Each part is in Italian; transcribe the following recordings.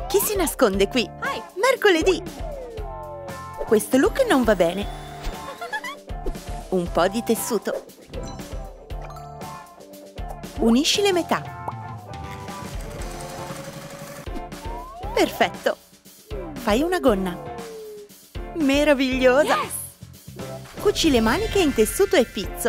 Chi si nasconde qui? Mercoledì! Questo look non va bene. Un po' di tessuto. Unisci le metà. Perfetto. Fai una gonna. Meravigliosa! Yes! Cuci le maniche in tessuto e pizzo.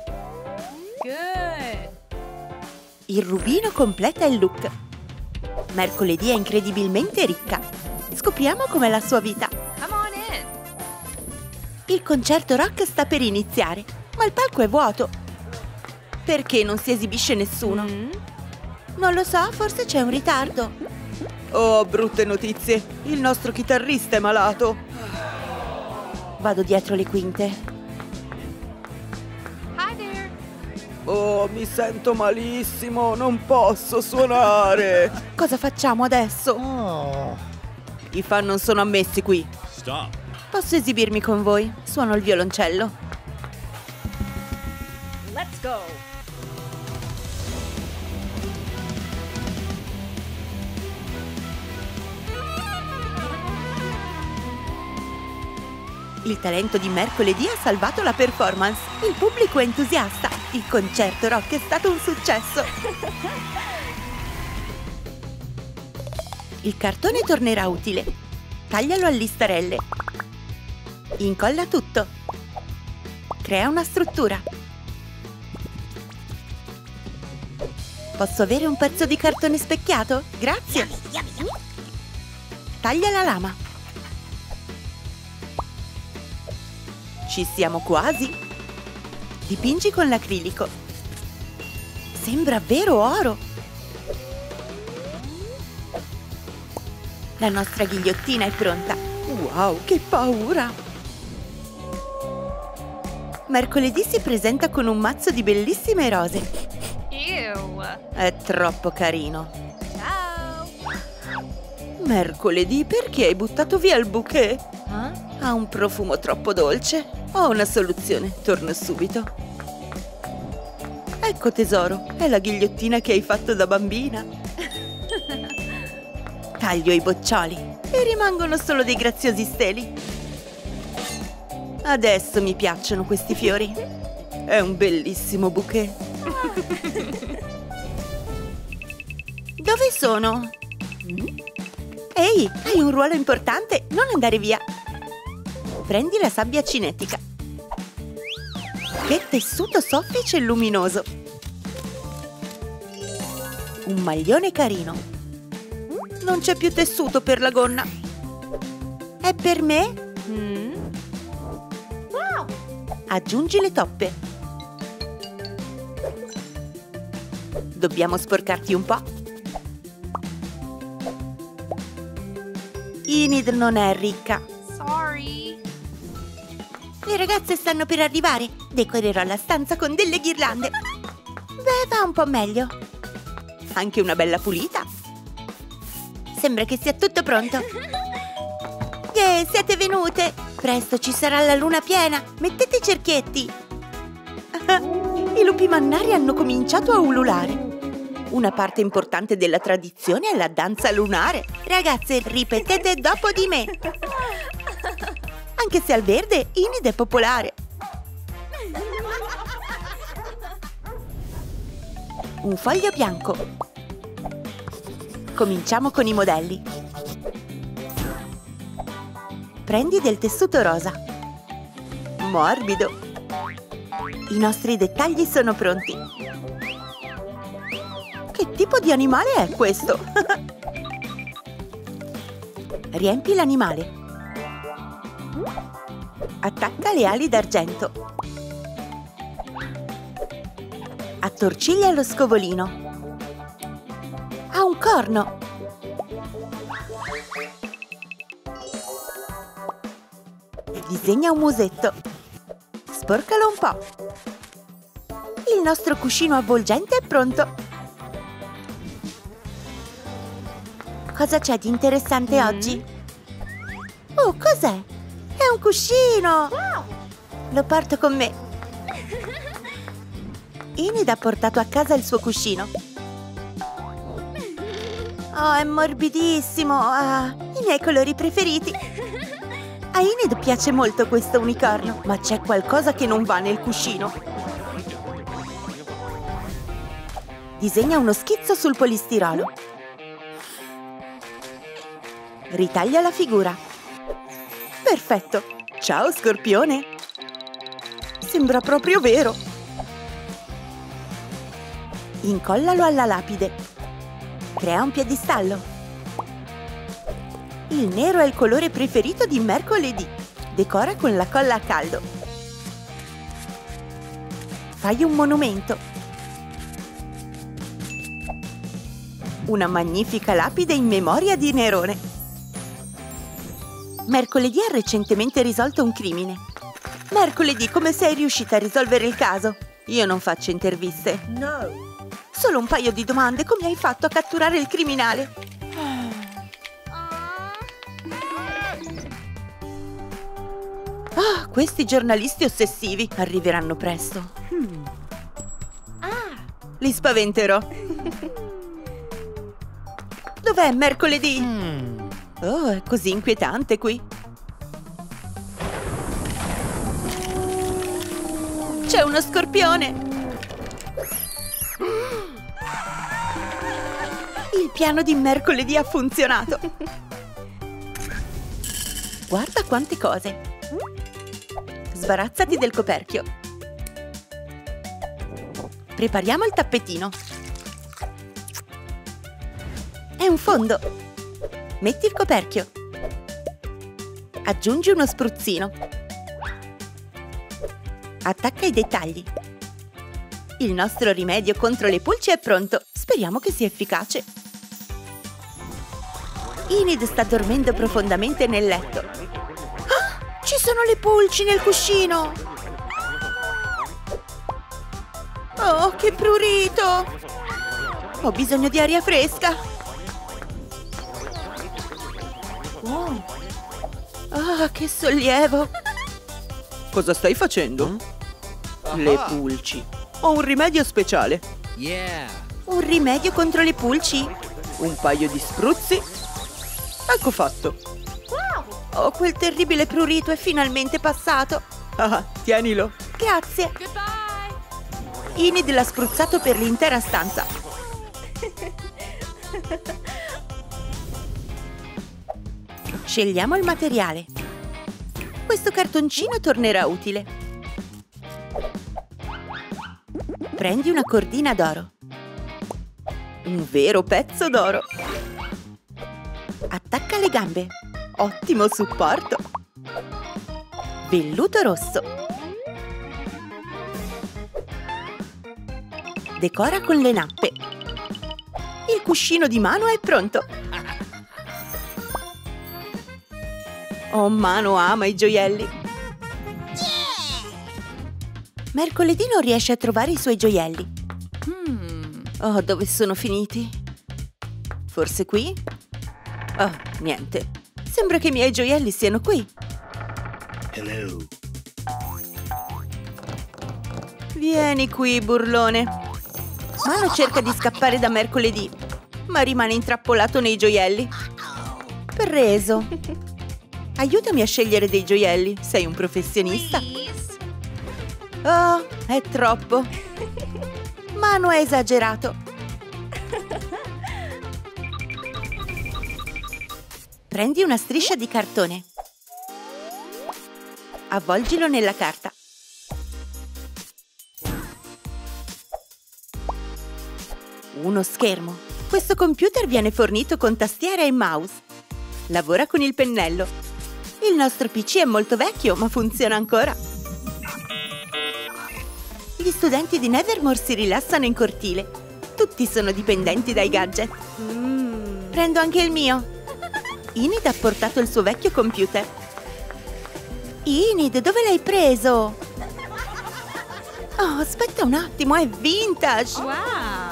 Good. Il rubino completa il look. Mercoledì è incredibilmente ricca. Scopriamo com'è la sua vita. Come on in. Il concerto rock sta per iniziare, ma il palco è vuoto. Perché non si esibisce nessuno? Non lo so, forse c'è un ritardo. Oh, brutte notizie. Il nostro chitarrista è malato. Vado dietro le quinte. Hi there. Oh, mi sento malissimo, non posso suonare. Cosa facciamo adesso? I fan non sono ammessi qui. Stop. Posso esibirmi con voi? Suono il violoncello. Let's go. Il talento di mercoledì ha salvato la performance. Il pubblico è entusiasta. Il concerto rock è stato un successo. Il cartone tornerà utile. Taglialo a listarelle. Incolla tutto. Crea una struttura. Posso avere un pezzo di cartone specchiato? Grazie. Taglia la lama. Ci siamo quasi. Dipingi con l'acrilico. Sembra vero oro. La nostra ghigliottina è pronta. Wow, che paura! Mercoledì si presenta con un mazzo di bellissime rose. Ew. È troppo carino. Ciao. Mercoledì, perché hai buttato via il bouquet? Huh? Ha un profumo troppo dolce. Ho una soluzione, torno subito. Ecco tesoro, è la ghigliottina che hai fatto da bambina. Taglio i boccioli e rimangono solo dei graziosi steli. Adesso mi piacciono questi fiori. È un bellissimo bouquet. Dove sono? Ehi, hai un ruolo importante, non andare via. Prendi la sabbia cinetica. Che tessuto soffice e luminoso. Un maglione carino. Non c'è più tessuto per la gonna. È per me? Wow. Aggiungi le toppe. Dobbiamo sporcarti un po'. Enid non è ricca. Sorry. Le ragazze stanno per arrivare. Decorerò la stanza con delle ghirlande. Beh, va un po' meglio. Anche una bella pulita. Sembra che sia tutto pronto. Siete venute! Presto ci sarà la luna piena. Mettete i cerchietti. I lupi mannari hanno cominciato a ululare. Una parte importante della tradizione è la danza lunare. Ragazze, ripetete dopo di me. Anche se al verde Enid è popolare. Un foglio bianco. Cominciamo con i modelli. Prendi del tessuto rosa. Morbido. I nostri dettagli sono pronti. Che tipo di animale è questo? Riempi l'animale. Attacca le ali d'argento. Attorciglia lo scovolino. Ha un corno. Disegna un musetto. Sporcalo un po'. Il nostro cuscino avvolgente è pronto. Cosa c'è di interessante oggi? Oh, cos'è? È un cuscino! Lo porto con me. Enid ha portato a casa il suo cuscino. Oh, è morbidissimo! Ah, i miei colori preferiti! A Enid piace molto questo unicorno, ma c'è qualcosa che non va nel cuscino. Disegna uno schizzo sul polistirolo. Ritaglia la figura. Perfetto! Ciao, scorpione! Sembra proprio vero! Incollalo alla lapide. Crea un piedistallo. Il nero è il colore preferito di mercoledì. Decora con la colla a caldo. Fai un monumento. Una magnifica lapide in memoria di Nerone. Mercoledì ha recentemente risolto un crimine. Mercoledì, come sei riuscita a risolvere il caso? Io non faccio interviste. No. Solo un paio di domande. Come hai fatto a catturare il criminale? Ah, questi giornalisti ossessivi arriveranno presto. Li spaventerò. Dov'è mercoledì? Oh, è così inquietante qui. C'è uno scorpione! Il piano di mercoledì ha funzionato! Guarda quante cose! Sbarazzati del coperchio. Prepariamo il tappetino. È un fondo. Metti il coperchio. Aggiungi uno spruzzino. Attacca i dettagli. Il nostro rimedio contro le pulci è pronto. Speriamo che sia efficace. Enid sta dormendo profondamente nel letto. Ah, ci sono le pulci nel cuscino! Oh, che prurito! Ho bisogno di aria fresca! Oh, che sollievo! Cosa stai facendo? Le pulci. Ho un rimedio speciale. Un rimedio contro le pulci? Un paio di spruzzi. Ecco fatto. Oh, quel terribile prurito è finalmente passato. Ah, tienilo. Grazie. Goodbye. Enid l'ha spruzzato per l'intera stanza. Scegliamo il materiale. Questo cartoncino tornerà utile. Prendi una cordina d'oro. Un vero pezzo d'oro. Attacca le gambe. Ottimo supporto. Velluto rosso. Decora con le nappe. Il cuscino di Mano è pronto. Oh, Mano ama i gioielli. Mercoledì non riesce a trovare i suoi gioielli. Oh, dove sono finiti? Forse qui? Oh, niente. Sembra che i miei gioielli siano qui. Hello. Vieni qui, burlone. Mano cerca di scappare da mercoledì, ma rimane intrappolato nei gioielli. Preso. Aiutami a scegliere dei gioielli. Sei un professionista. Please. Oh, è troppo. Mano ha esagerato. Prendi una striscia di cartone. Avvolgilo nella carta. Uno schermo. Questo computer viene fornito con tastiera e mouse. Lavora con il pennello. Il nostro PC è molto vecchio, ma funziona ancora. Gli studenti di Nevermore si rilassano in cortile. Tutti sono dipendenti dai gadget. Prendo anche il mio. Enid ha portato il suo vecchio computer. Enid, dove l'hai preso? Oh, aspetta un attimo, è vintage! Wow.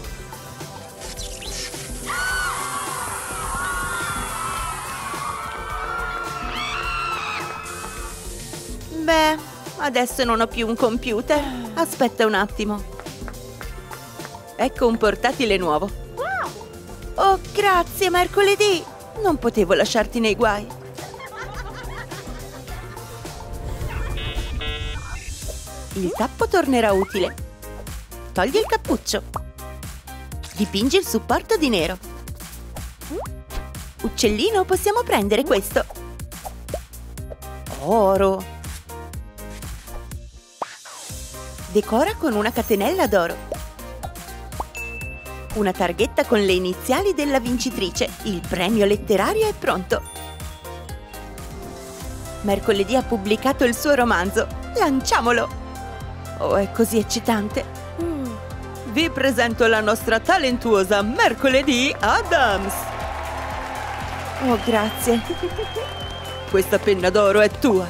Beh, adesso non ho più un computer. Aspetta un attimo. Ecco un portatile nuovo. Oh, grazie, mercoledì! Non potevo lasciarti nei guai. Il tappo tornerà utile. Togli il cappuccio. Dipingi il supporto di nero. Uccellino, possiamo prendere questo. Oro. Decora con una catenella d'oro. Una targhetta con le iniziali della vincitrice. Il premio letterario è pronto. Mercoledì ha pubblicato il suo romanzo. Lanciamolo! Oh, è così eccitante. Vi presento la nostra talentuosa Mercoledì Adams. Oh, grazie. Questa penna d'oro è tua.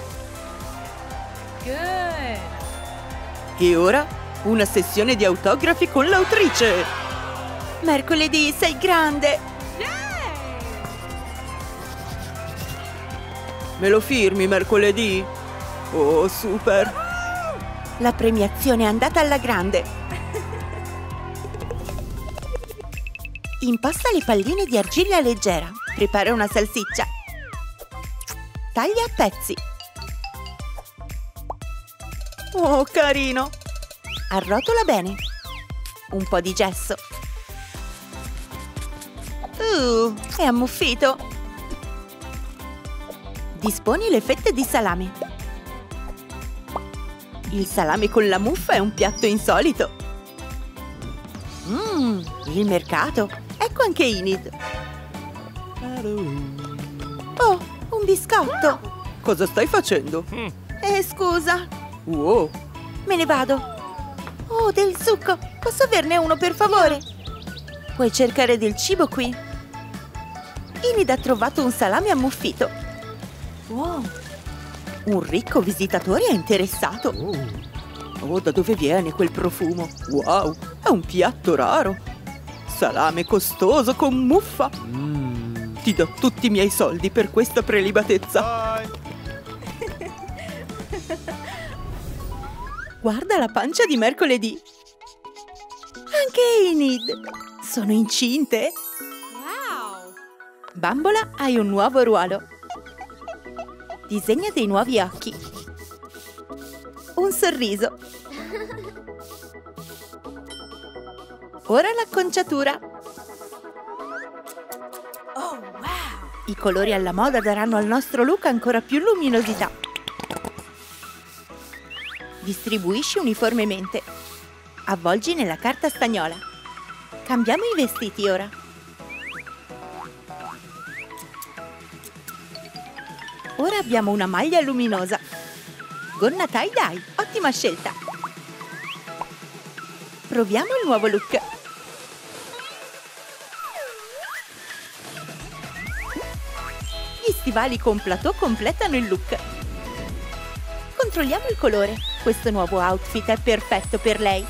Good. E ora una sessione di autografi con l'autrice. Mercoledì, sei grande. Me lo firmi, Mercoledì? Oh, super. La premiazione è andata alla grande. Impasta le palline di argilla leggera. Prepara una salsiccia. Taglia a pezzi. Oh, carino. Arrotola bene. Un po' di gesso. È ammuffito. Disponi le fette di salame. Il salame con la muffa è un piatto insolito. Il mercato. Ecco anche Enid. Oh, un biscotto. Cosa stai facendo? Scusa. Wow. Me ne vado. Oh, del succo. Posso averne uno, per favore? Puoi cercare del cibo qui. Enid ha trovato un salame ammuffito. Wow. Un ricco visitatore è interessato. Oh, da dove viene quel profumo? Wow, è un piatto raro. Salame costoso con muffa. Ti do tutti i miei soldi per questa prelibatezza. Guarda la pancia di Mercoledì. Anche Enid. Sono incinte. Wow. Bambola, hai un nuovo ruolo. Disegna dei nuovi occhi. Un sorriso. Ora l'acconciatura. Oh, wow. I colori alla moda daranno al nostro look ancora più luminosità. Distribuisci uniformemente. Avvolgi nella carta stagnola. Cambiamo i vestiti ora. Ora abbiamo una maglia luminosa. Gonna tie-dye, ottima scelta. Proviamo il nuovo look. Gli stivali con plateau completano il look. Controlliamo il colore. Questo nuovo outfit è perfetto per lei.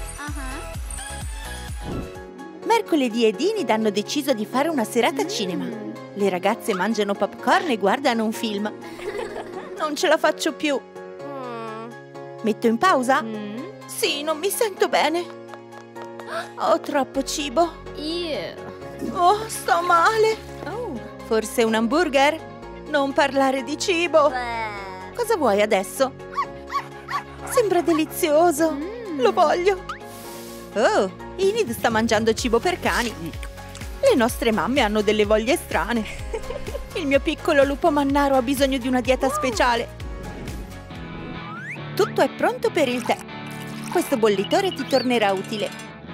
Mercoledì ed Enid hanno deciso di fare una serata cinema. Le ragazze mangiano popcorn e guardano un film. Non ce la faccio più. Metto in pausa? Sì, non mi sento bene. Ho troppo cibo. Oh, sto male. Forse un hamburger? Non parlare di cibo. Cosa vuoi adesso? Sembra delizioso. Lo voglio. Oh, Enid sta mangiando cibo per cani. Le nostre mamme hanno delle voglie strane. Il mio piccolo lupo mannaro ha bisogno di una dieta speciale. Tutto è pronto per il tè. Questo bollitore ti tornerà utile.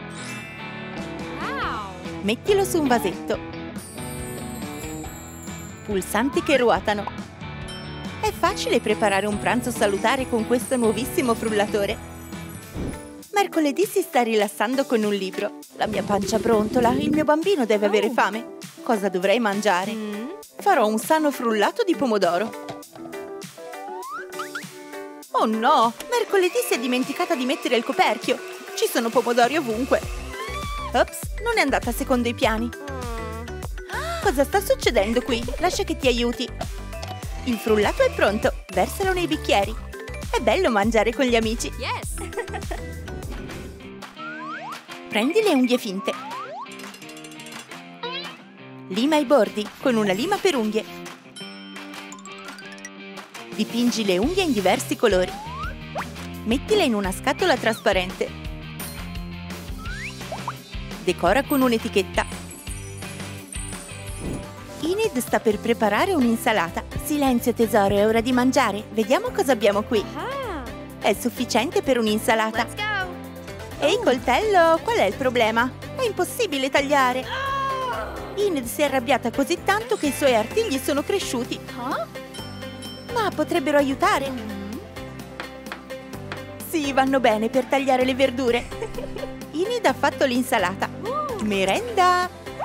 Wow. Mettilo su un vasetto. Pulsanti che ruotano. È facile preparare un pranzo salutare con questo nuovissimo frullatore. Mercoledì si sta rilassando con un libro. La mia pancia brontola, il mio bambino deve avere fame. Cosa dovrei mangiare? Farò un sano frullato di pomodoro. Oh no! Mercoledì si è dimenticata di mettere il coperchio. Ci sono pomodori ovunque. Ops, non è andata secondo i piani. Cosa sta succedendo qui? Lascia che ti aiuti. Il frullato è pronto. Versalo nei bicchieri. È bello mangiare con gli amici. Yes. Prendi le unghie finte. Lima i bordi con una lima per unghie. Dipingi le unghie in diversi colori. Mettile in una scatola trasparente. Decora con un'etichetta. Enid sta per preparare un'insalata. Silenzio tesoro, è ora di mangiare. Vediamo cosa abbiamo qui. È sufficiente per un'insalata. Let's go. Ehi, coltello, qual è il problema? È impossibile tagliare. Enid si è arrabbiata così tanto che i suoi artigli sono cresciuti. Ma potrebbero aiutare. Sì, vanno bene per tagliare le verdure. Enid ha fatto l'insalata. Merenda!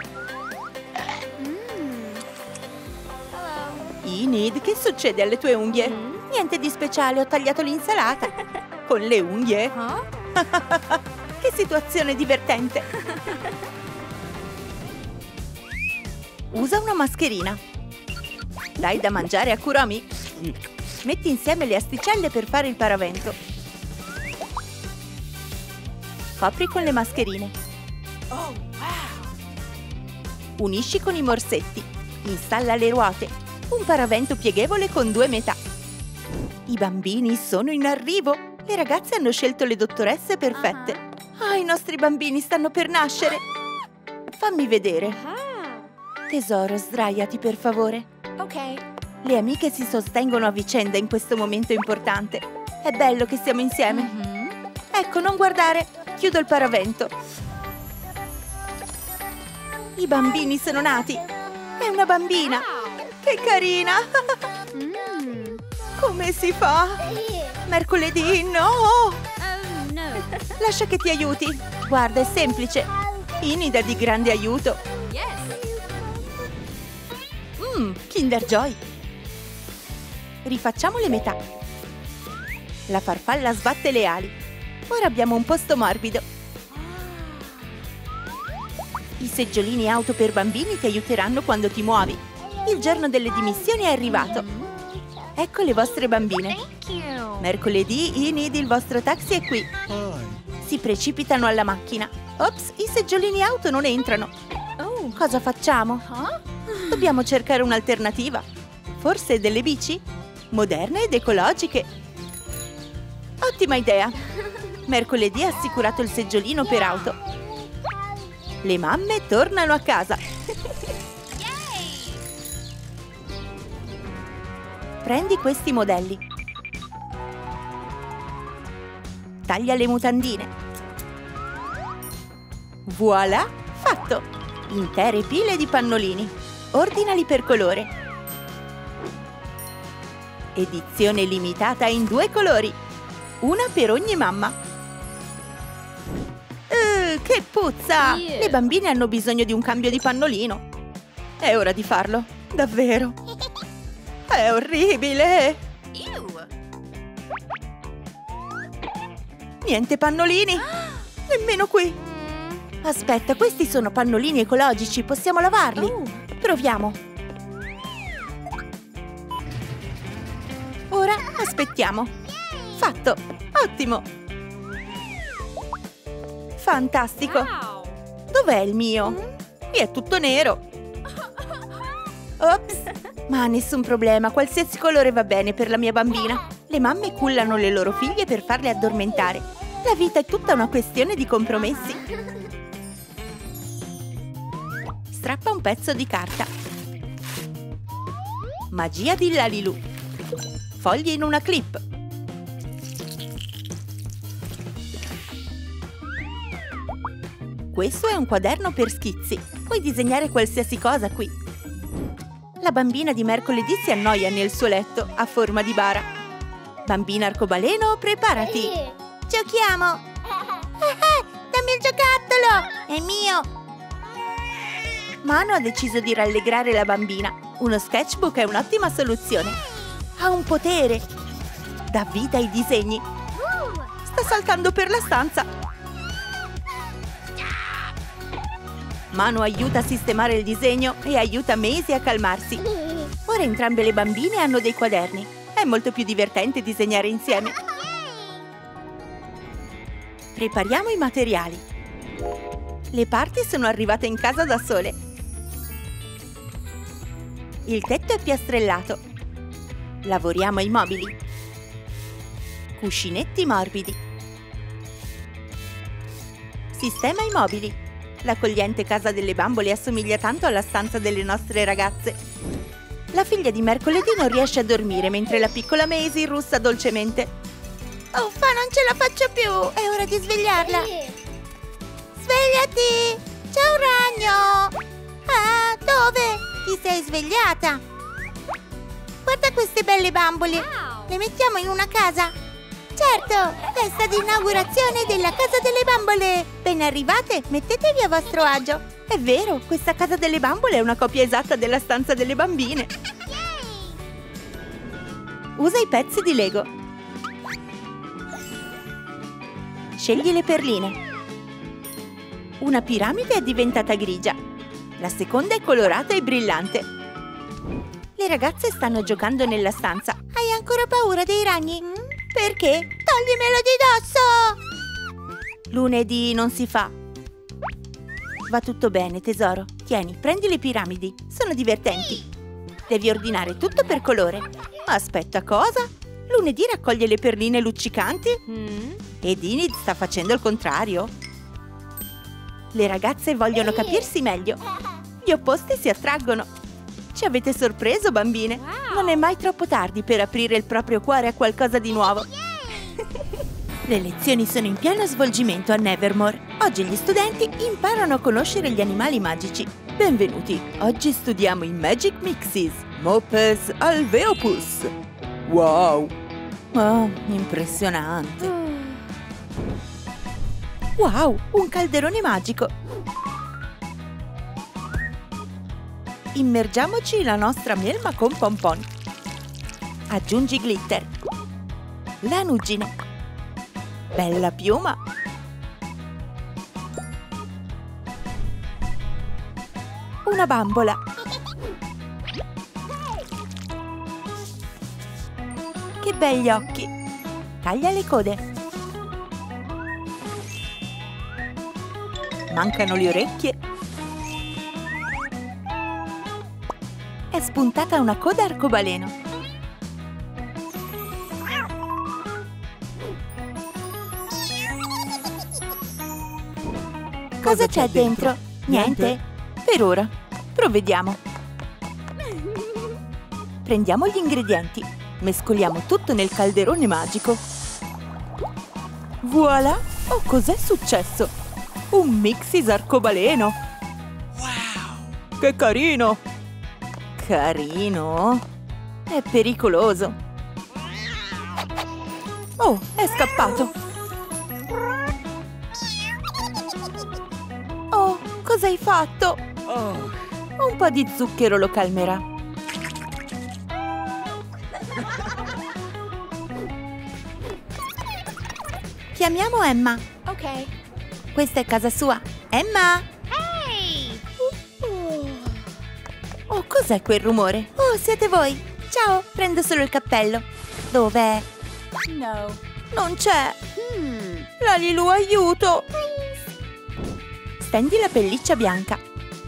Enid, che succede alle tue unghie? Niente di speciale, ho tagliato l'insalata. Con le unghie? Che situazione divertente! Usa una mascherina. Dai da mangiare a Kuromi. Metti insieme le asticelle per fare il paravento. Copri con le mascherine. Oh, wow. Unisci con i morsetti. Installa le ruote. Un paravento pieghevole con 2 metà. I bambini sono in arrivo. Le ragazze hanno scelto le dottoresse perfette. I nostri bambini stanno per nascere. Fammi vedere. Tesoro, sdraiati per favore. Ok. Le amiche si sostengono a vicenda in questo momento importante. È bello che siamo insieme. Ecco, non guardare. Chiudo il paravento. I bambini sono nati. È una bambina. Che carina. Come si fa? Mercoledì, no! Oh, no. Lascia che ti aiuti. Guarda, è semplice. Enid è di grande aiuto. Yes. Kinder Joy. Rifacciamo le metà. La farfalla sbatte le ali. Ora abbiamo un posto morbido. I seggiolini auto per bambini ti aiuteranno quando ti muovi. Il giorno delle dimissioni è arrivato. Ecco le vostre bambine. Thank you. Mercoledì, Enid, il vostro taxi è qui. Si precipitano alla macchina. Ops, i seggiolini auto non entrano. Oh. Cosa facciamo? Dobbiamo cercare un'alternativa. Forse delle bici? Moderne ed ecologiche. Ottima idea. Mercoledì ha assicurato il seggiolino per auto. Le mamme tornano a casa. Prendi questi modelli. Taglia le mutandine. Voilà, fatto! Intere pile di pannolini. Ordinali per colore. Edizione limitata in 2 colori. Una per ogni mamma. Che puzza! Yeah. Le bambine hanno bisogno di un cambio di pannolino. È ora di farlo, davvero. È orribile! Ew. Niente pannolini! Nemmeno qui! Aspetta, questi sono pannolini ecologici, possiamo lavarli? Oh. Proviamo! Ora aspettiamo! Fatto! Ottimo! Fantastico! Wow. Dov'è il mio? Qui è tutto nero! Ops! Ma nessun problema, qualsiasi colore va bene per la mia bambina. Le mamme cullano le loro figlie per farle addormentare. La vita è tutta una questione di compromessi. Strappa un pezzo di carta. Magia di Lalilu. Fogli in una clip. Questo è un quaderno per schizzi. Puoi disegnare qualsiasi cosa qui. La bambina di mercoledì si annoia nel suo letto a forma di bara. Bambina arcobaleno, preparati! Giochiamo! Dammi il giocattolo! È mio! Mano ha deciso di rallegrare la bambina. Uno sketchbook è un'ottima soluzione. Ha un potere! Dà vita ai disegni. Sta saltando per la stanza. Mano aiuta a sistemare il disegno e aiuta Maisie a calmarsi. Ora entrambe le bambine hanno dei quaderni. È molto più divertente disegnare insieme. Prepariamo i materiali. Le parti sono arrivate in casa da sole. Il tetto è piastrellato. Lavoriamo ai mobili. Cuscinetti morbidi. Sistema i mobili. L'accogliente casa delle bambole assomiglia tanto alla stanza delle nostre ragazze. La figlia di mercoledì non riesce a dormire mentre la piccola Maisie russa dolcemente. Uffa, non ce la faccio più! È ora di svegliarla! Svegliati! C'è un ragno! Ah, dove? Ti sei svegliata? Guarda queste belle bambole! Wow. Le mettiamo in una casa? Certo! Festa di inaugurazione della casa delle bambole! Ben arrivate, mettetevi a vostro agio! È vero, questa casa delle bambole è una copia esatta della stanza delle bambine! Usa i pezzi di Lego. Scegli le perline. Una piramide è diventata grigia. La seconda è colorata e brillante. Le ragazze stanno giocando nella stanza. Hai ancora paura dei ragni? Perché? Toglimelo di dosso! Lunedì non si fa. Va tutto bene, tesoro. Tieni, prendi le piramidi. Sono divertenti. Devi ordinare tutto per colore. Aspetta, cosa? Lunedì raccoglie le perline luccicanti? E Enid sta facendo il contrario? Le ragazze vogliono capirsi meglio. Gli opposti si attraggono. Ci avete sorpreso, bambine? Non è mai troppo tardi per aprire il proprio cuore a qualcosa di nuovo. Le lezioni sono in pieno svolgimento a Nevermore. Oggi gli studenti imparano a conoscere gli animali magici. Benvenuti! Oggi studiamo i Magic Mixes. Mopes alveopus. Wow! Oh, impressionante! Wow, un calderone magico! Immergiamoci la nostra melma con pompon. Aggiungi glitter. Lanugine. Bella piuma. Una bambola. Che begli occhi! Taglia le code. Mancano le orecchie. È spuntata una coda arcobaleno. Cosa c'è dentro? Niente? Per ora. Provvediamo. Prendiamo gli ingredienti. Mescoliamo tutto nel calderone magico. Voilà! Oh, cos'è successo? Un Mixis arcobaleno! Wow! Che carino! Carino? È pericoloso! Oh, è scappato! Oh, cosa hai fatto? Un po' di zucchero lo calmerà. Chiamiamo Emma. Okay. Questa è casa sua. Emma! Hey! Oh, cos'è quel rumore? Oh, siete voi! Ciao, prendo solo il cappello. Dov'è? No. Non c'è! Lalilu, aiuto! Stendi la pelliccia bianca.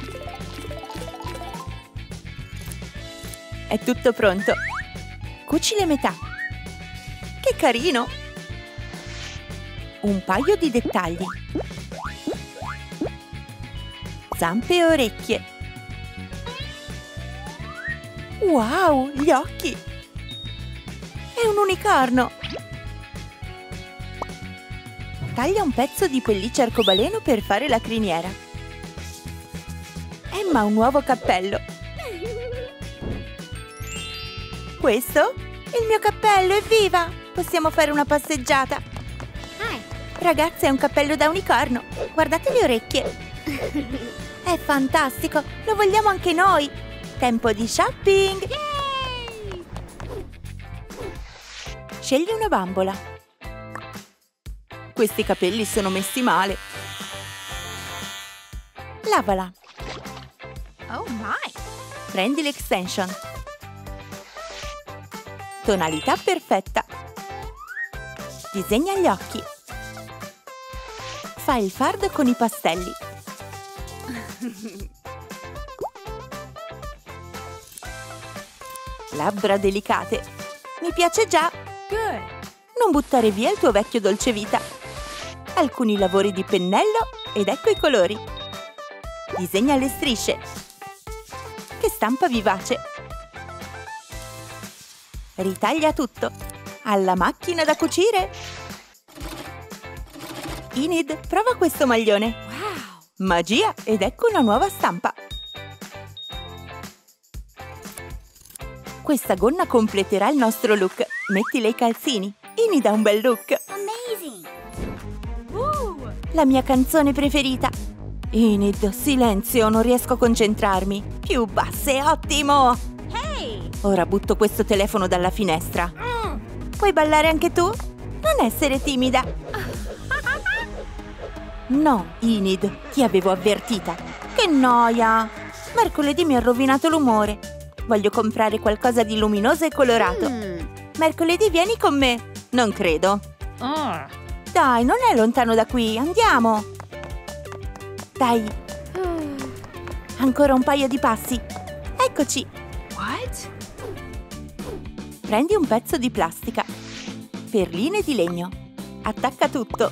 È tutto pronto. Cuci le metà. Che carino! Un paio di dettagli. Zampe e orecchie. Wow, gli occhi! È un unicorno! Taglia un pezzo di pelliccia arcobaleno per fare la criniera. Emma ha un nuovo cappello. Questo? Il mio cappello, evviva! Possiamo fare una passeggiata. Hi. Ragazze, è un cappello da unicorno. Guardate le orecchie. È fantastico! Lo vogliamo anche noi! Tempo di shopping! Yay! Scegli una bambola. Questi capelli sono messi male. Lavala. Oh my. Prendi l'extension. Tonalità perfetta. Disegna gli occhi. Fai il fardo con i pastelli. Labbra delicate. Mi piace già. Good. Non buttare via il tuo vecchio dolcevita. Alcuni lavori di pennello ed ecco i colori. Disegna le strisce. Che stampa vivace. Ritaglia tutto. Alla macchina da cucire. Enid, prova questo maglione. Wow. Magia ed ecco una nuova stampa. Questa gonna completerà il nostro look. Mettile i calzini. Enid ha un bel look. Amazing. Woo. La mia canzone preferita. Enid, silenzio, non riesco a concentrarmi. Più basse, ottimo! Hey. Ora butto questo telefono dalla finestra. Puoi ballare anche tu? Non essere timida. No, Enid, ti avevo avvertita. Che noia! Mercoledì mi ha rovinato l'umore. Voglio comprare qualcosa di luminoso e colorato. Mercoledì vieni con me. Non credo. Dai, non è lontano da qui, andiamo. Dai, ancora un paio di passi. Eccoci. What? Prendi un pezzo di plastica. Perline di legno. Attacca tutto.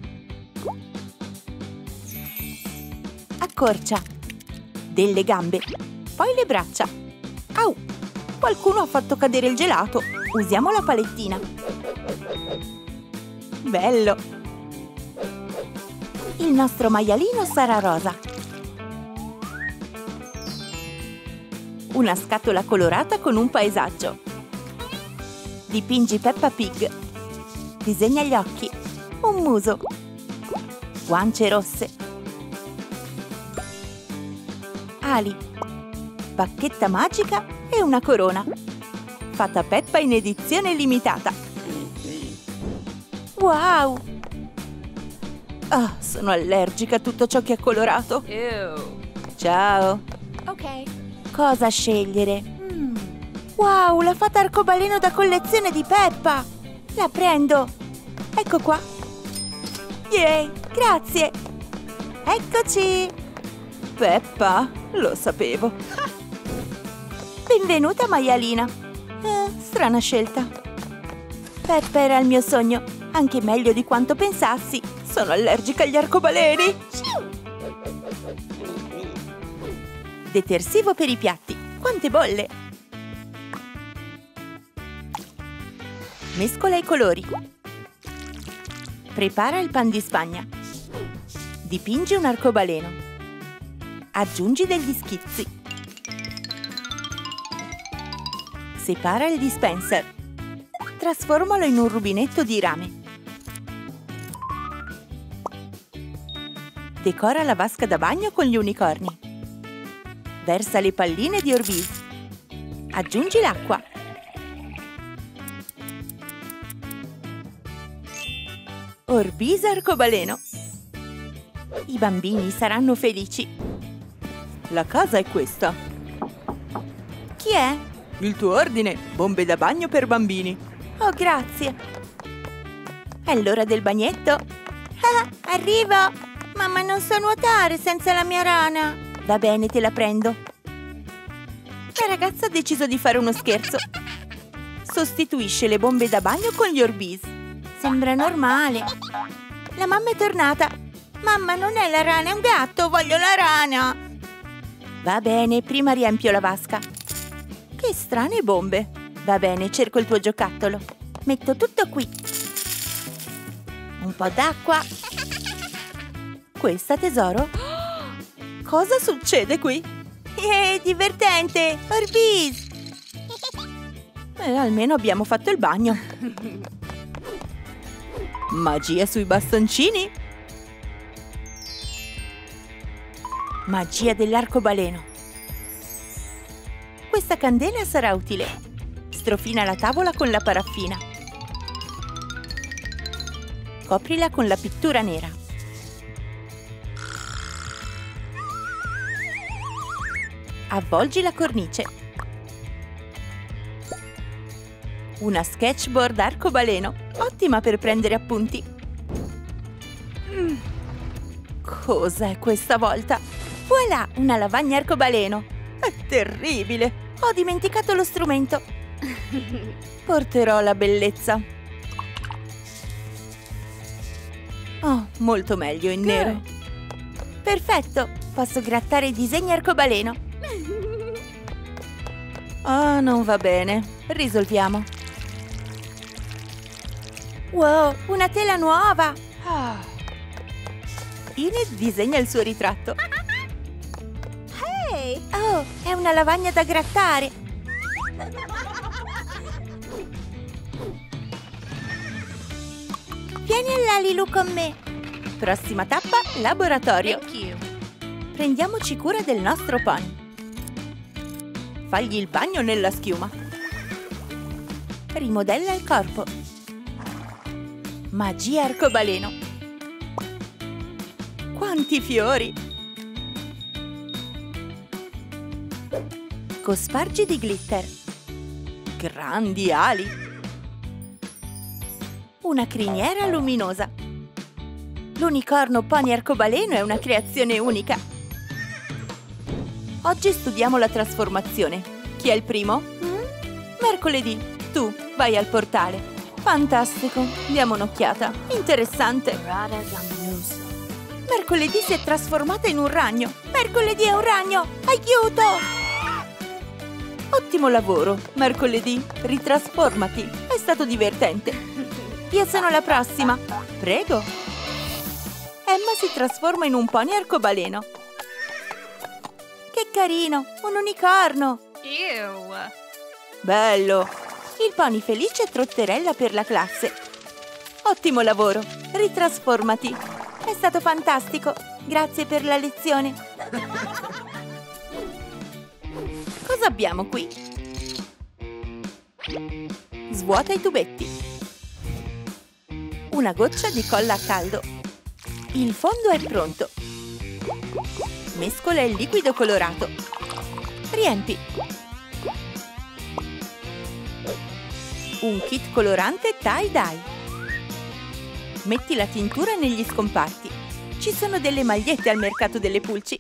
Accorcia. Delle gambe. Poi le braccia. Au! Qualcuno ha fatto cadere il gelato. Usiamo la palettina. Bello! Il nostro maialino sarà rosa. Una scatola colorata con un paesaggio. Dipingi Peppa Pig. Disegna gli occhi. Un muso. Guance rosse. Ali. Bacchetta magica e una corona. Fatta Peppa in edizione limitata. Wow! Ah, sono allergica a tutto ciò che è colorato. Ew. Ciao! Okay. Cosa scegliere? Wow, la fata arcobaleno da collezione di Peppa! La prendo! Ecco qua! Yay! Grazie! Eccoci! Peppa, lo sapevo! Benvenuta, maialina! Strana scelta! Peppa era il mio sogno, anche meglio di quanto pensassi! Sono allergica agli arcobaleni! Detersivo per i piatti! Quante bolle! Mescola i colori. Prepara il pan di spagna. Dipingi un arcobaleno. Aggiungi degli schizzi. Separa il dispenser. Trasformalo in un rubinetto di rame. Decora la vasca da bagno con gli unicorni. Versa le palline di Orbeez. Aggiungi l'acqua. Orbeez arcobaleno. I bambini saranno felici. La casa è questa. Chi è? Il tuo ordine, bombe da bagno per bambini. Oh, grazie. È l'ora del bagnetto. Ah, arrivo! Mamma, non so nuotare senza la mia rana. Va bene, te la prendo. La ragazza ha deciso di fare uno scherzo. Sostituisce le bombe da bagno con gli Orbeez. Sembra normale. La mamma è tornata. Mamma, non è la rana, è un gatto, voglio la rana. Va bene, prima riempio la vasca. Che strane bombe. Va bene, cerco il tuo giocattolo. Metto tutto qui. Un po' d'acqua. Questa, tesoro? Cosa succede qui? Divertente! Orbeez! Almeno abbiamo fatto il bagno. Magia sui bastoncini? Magia dell'arcobaleno. Questa candela sarà utile. Strofina la tavola con la paraffina. Coprila con la pittura nera. Avvolgi la cornice. Una sketchboard arcobaleno, ottima per prendere appunti. Cos'è questa volta? Voilà, una lavagna arcobaleno. È terribile! Ho dimenticato lo strumento. Porterò la bellezza. Oh, molto meglio in nero. Perfetto, posso grattare i disegni arcobaleno. Oh, non va bene. Risolviamo. Wow, una tela nuova! Enid disegna il suo ritratto. Hey! Oh, è una lavagna da grattare! Vieni all'Alilu con me! Prossima tappa, laboratorio. Thank you. Prendiamoci cura del nostro pony. Fagli il bagno nella schiuma. Rimodella il corpo. Magia arcobaleno. Quanti fiori! Cospargi di glitter. Grandi ali. Una criniera luminosa. L'unicorno pony arcobaleno è una creazione unica. Oggi studiamo la trasformazione. Chi è il primo? Mercoledì. Tu vai al portale. Fantastico. Diamo un'occhiata. Interessante. Rada Gambuso. Mercoledì si è trasformata in un ragno. Mercoledì è un ragno. Aiuto! Ottimo lavoro, Mercoledì. Ritrasformati. È stato divertente. Io sono la prossima. Prego. Emma si trasforma in un pony arcobaleno. Che carino, un unicorno. Ew. Bello. Il pony felice trotterella per la classe. Ottimo lavoro. Ritrasformati. È stato fantastico. Grazie per la lezione. Cosa abbiamo qui? Svuota i tubetti. Una goccia di colla a caldo. Il fondo è pronto. Mescola il liquido colorato. Riempi. Un kit colorante tie-dye. Metti la tintura negli scomparti. Ci sono delle magliette al mercato delle pulci.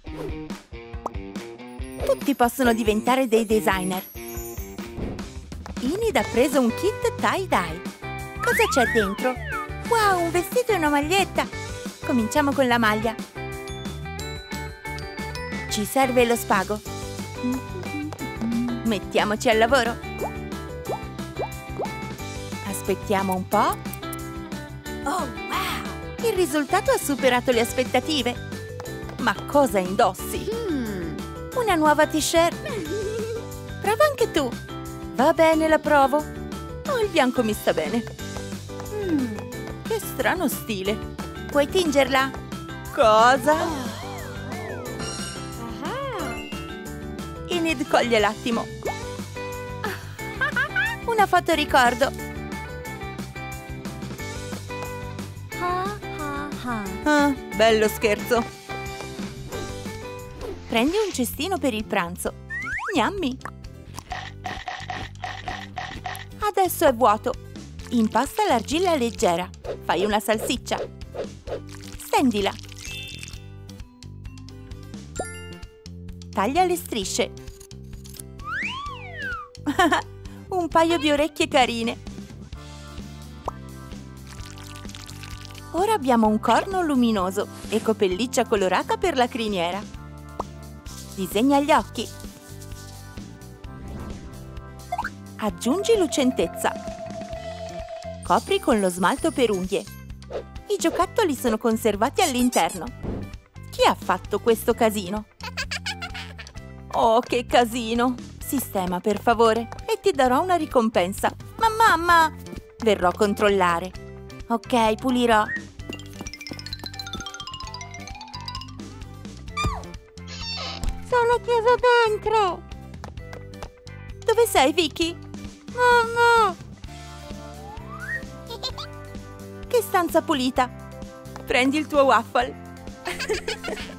Tutti possono diventare dei designer. Enid ha preso un kit tie-dye. Cosa c'è dentro? Wow, un vestito e una maglietta! Cominciamo con la maglia. Ci serve lo spago. Mettiamoci al lavoro. Aspettiamo un po'. Oh, wow! Il risultato ha superato le aspettative. Ma cosa indossi? Una nuova t-shirt. Prova anche tu. Va bene, la provo. Oh, il bianco mi sta bene. Che strano stile. Puoi tingerla? Cosa? Enid coglie l'attimo. Una foto ricordo. Ah, bello scherzo. Prendi un cestino per il pranzo. Gnammi. Adesso è vuoto. Impasta l'argilla leggera. Fai una salsiccia. Stendila. Taglia le strisce. Un paio di orecchie carine. Ora abbiamo un corno luminoso e pelliccia colorata per la criniera. Disegna gli occhi. Aggiungi lucentezza. Copri con lo smalto per unghie. I giocattoli sono conservati all'interno. Chi ha fatto questo casino? Oh, che casino! Sistema, per favore, e ti darò una ricompensa. Ma mamma! Verrò a controllare. Ok, pulirò. Sono chiuso dentro! Dove sei, Vicky? Mamma! Che stanza pulita! Prendi il tuo waffle!